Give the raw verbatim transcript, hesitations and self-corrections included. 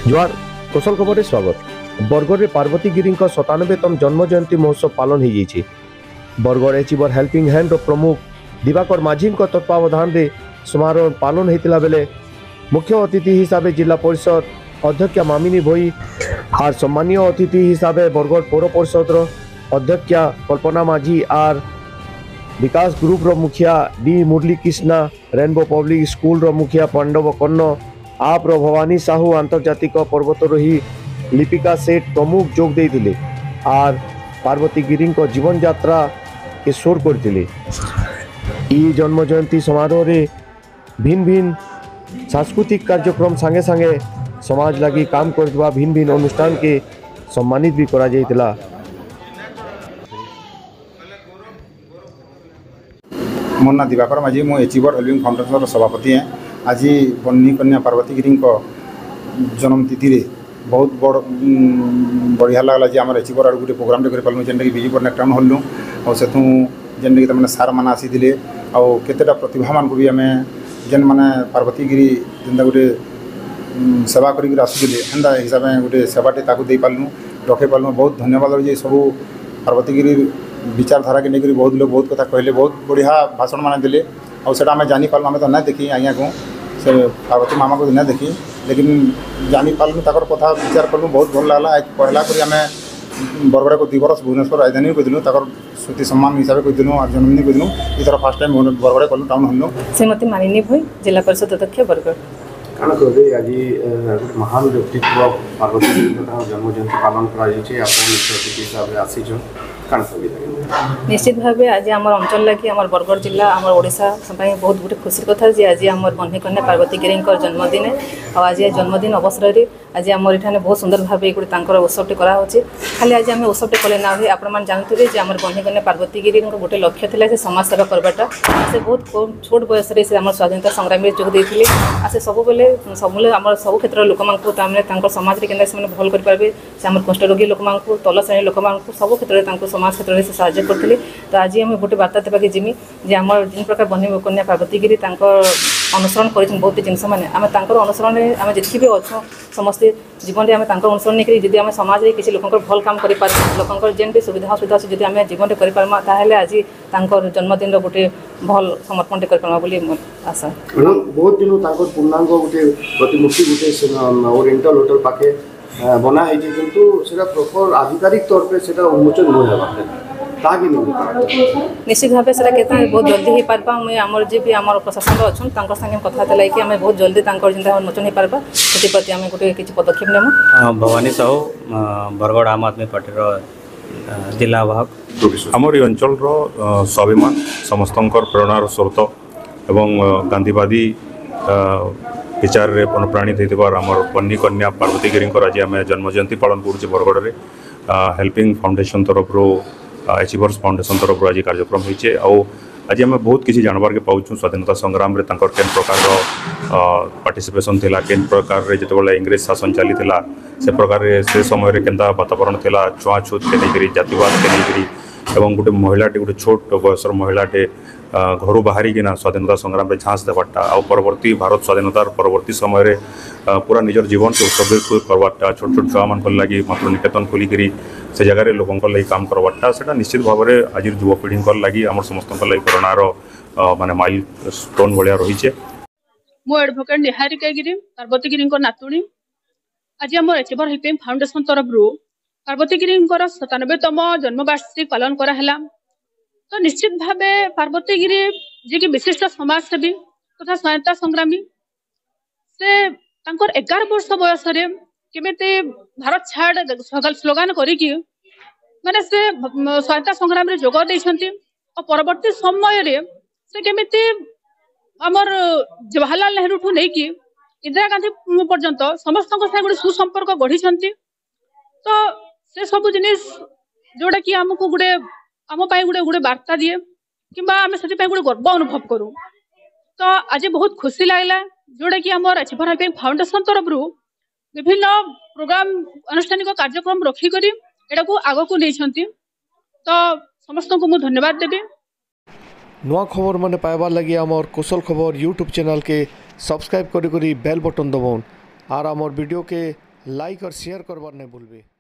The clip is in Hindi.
जुआर कौशल खबर स्वागत। बरगड़ में पार्वती गिरी सतानबेतम जन्म जयंती महोत्सव पालन हो जाइए। बरगड़ एचिवर हेल्पिंग हैंड प्रमुख दिवाकर माझी तत्वावधान में समारोह पालन होता बेले मुख्य अतिथि हिसाब से जिला परिषद अध्यक्ष मामिनी भोई आर सम्मानीय अतिथि हिसाब से बरगड़ पौर परिषद अध्यक्ष कल्पना माझी आर विकास ग्रुप रो मुखिया D Murali Krishna rainbow public school रो मुखिया पांडव कर्ण आप रो भवानी साहू आंतर्जातिक पर्वतारोही लिपिका सेठ प्रमुख जोग देइथिले आर पार्वती गिरी जीवन यात्रा के शोर करथिले। ई जन्म जयंती समारोह रे भिन्न भिन्न सांस्कृतिक कार्यक्रम संगे संगे समाज लगी काम करथबा भिन्न भिन्न अनुष्ठान के सम्मानित भी करा जाइतिला। मोर ना दिवाकर माझी मो एचिवर हेल्पिंग फाउंडेशन सभापति हैं। आज बन्नी कन्या पार्वती गिरी जन्मतिथि रे बहुत बड़ बढ़िया लगला जे आम एचिवर आड़ गोटे प्रोग्राम कर पालू जेनटा कि विजय पटनायक टाउन हल्लु और से जेनटा कि तमाने सार मैंने आसी आउ केतेटा प्रतिभा मान को भी आम जेन मैंने पार्वती गिरी जेनटा गोटे सेवा करी आसुले एंता हिसाब से गोटे सेवाटे ताकू दे पालू रखे पालू। बहुत धन्यवाद जे सब पार्वती गिरी विचारधारा के लेकर बहुत लोग बहुत कथा कहले बहुत बढ़िया भाषण माने दिले और सेटा आम जानी पालू। आम तो ना देखी आज्ञा को से पार्वती मामा को ना देखी लेकिन जानी पालू ताकर कथा विचार कलु बहुत भल लगला। पहला करी आम बरगड़ को दुई बरस भुवनेश्वर राजधानी कहीलु ताकर श्रुति सम्मान हिसाब से कहीलु और जन्मदिन कहीलु इधर फास्ट टाइम बरगड़ कलु टाउन हल्लु। श्रीमती मानिनी भोई जिला परिषद अध्यक्ष बरगड़ काण कहबे आज महान व्यक्तित्व पार्वती जन्म जयंती पालन करा जायछि आपण मुख्य अतिथि हिसाब से आसीछन काण सुविधा निश्चित भाव आज आम अंचल लगी आम बरगड़ जिला आम ओडिशा बहुत गोटे खुशी कथा जे आज आम बन्ही कन्या पार्वती गिरी जन्मदिन और आज जन्मदिन अवसर में आज आम ये बहुत सुंदर भाव गोटे उत्सवटे कराऊँचे। खाली आज आम उत्सवटे कले ना हुए आपण मैंने जानते जे आम बन्ही कन्या पार्वती गिरी गोटे लक्ष्य था से समाज सेवा करवाटा से बहुत छोट बयस से आम स्वाधीनता संग्राम में जोग देते आ से सब बेले सब आम सब क्षेत्र लोक मानक समाज में के भल करेंगे से आम कुष्ठरोगी लोक तल श्रेणी लोक सब क्षेत्र में समाज क्षेत्र में साहाଯ୍य करते। तो आज आम गोटे बार्ता देवाके जिमी जे आम जिन प्रकार बन्ही कन्या पार्वती गिरी अनुसरण कर बहुत जिनस मैंने आम अनुसरण आम जितकी भी अच्छे समस्ते जीवन में आम अनुसरण नहीं करी आम समाज में किसी लोक भल काम कर लोक जेन भी सुविधा असुविधा अच्छे आम जीवन में करें ताहले आज जन्मदिन गोटे भल समर्पण कर आशा। बहुत दिन पूर्णांग गोटे प्रतिमूर्ति गोटे ओरिएंटल होटल पाखे बनाई किंतु सेटा प्रॉपर आधिकारिक तौर पे सेटा उन्मोचन न होगा निश्चित भाव से बहुत जल्दी हो पार्बा। मुझे आमर जी भी आम प्रशासन अच्छा सागे कथा कि आम बहुत जल्दी जिनका उन्मोचन हो पार्बा से प्रति आम गोटे किसी पदक्षेप नेमु। भवानी साहू बरगड़ आम आदमी पार्टी जिला आवाहक आमर अंचल स्वाभिमान समस्त प्रेरणार स्रोत एवं गांधीवादी विचार रे अनुप्राणित होइतबार आमर बन्नी कन्या पार्वती गिरी आज आम जन्म जयंती पालन करुचे बरगड़ में हेल्पिंग फाउंडेशन तरफ एचिवर्स फाउंडेशन तरफ आज कार्यक्रम होइचे आउ आज आम बहुत किसी जानबार के पाउछु स्वाधीनता संग्राम रे तांकर केन प्रकार पार्टिसिपेशन थिला केन प्रकार रे जेतेबेले इंग्रेज शासन चली थिला से प्रकार रे से समय रे केनता वातावरण थिला छुआछूत के लेकरी जातिवाद के लेकरी एवं गोटे महिलाटे गोटे छोट बयसर महिलाटे घर बाहरी किना स्वाधीनता संग्राम में झांस देवाटा आ परवर्ती भारत स्वाधीनतार परवर्ती समय रे पूरा निजर जीवन के उत्सर्ग करवाटा छोट छोट छुआ मान लगी मात्र निकेतन खोलिकी से जगार लोक लगी काम करवाटा से निश्चित भाव में आज युवपीढ़ी लगी आम समस्त लगी प्रेरणार माने माइल स्टोन भाया रही। मो एडवोकेट निहारिका गिरी पार्वती गिरी नातुणी आज आम एचिवर हेल्पिंग फाउंडेशन तरफ पार्वती गिरी सतानबेतम जन्मवार्षिकी पालन कराला। तो निश्चित भाव पार्वती गिरी जी की विशिष्ट समाजसेवी तथा स्वाधीनता संग्रामी से एगार वर्ष बयस केमिति भारत छाड़ स्लोगान करिकी माने से स्वाधीनता संग्राम रे जोग देइछंती और परवर्ती समय रे से केमिति हमर जवाहरलाल नेहरू ठू नहीं कि इंदिरा गांधी पर्यंत समस्त गोटे सुसंपर्क गढ़ी। तो से सब जिनिस जोड़ा कि आमको गोटे आम गोटे गोटे बार्ता दिए कि आम से गोटे गर्व अनुभव करूँ। तो आज बहुत खुशी लगला जोड़ा कि आम एचिवर हेल्पिंग फाउंडेशन तरफ विभिन्न प्रोग्राम अनुष्ठानिक कार्यक्रम रखिक एटा आग को नहीं। तो समस्त को मुझे धन्यवाद देवी। नुआ खबर माने पाइबार लगी आमर कौशल खबर यूट्यूब चैनल के सब्सक्राइब करी करी बेल बटन दबाउन और आमर वीडियो के लाइक और शेयर करबार नहीं भूलबे।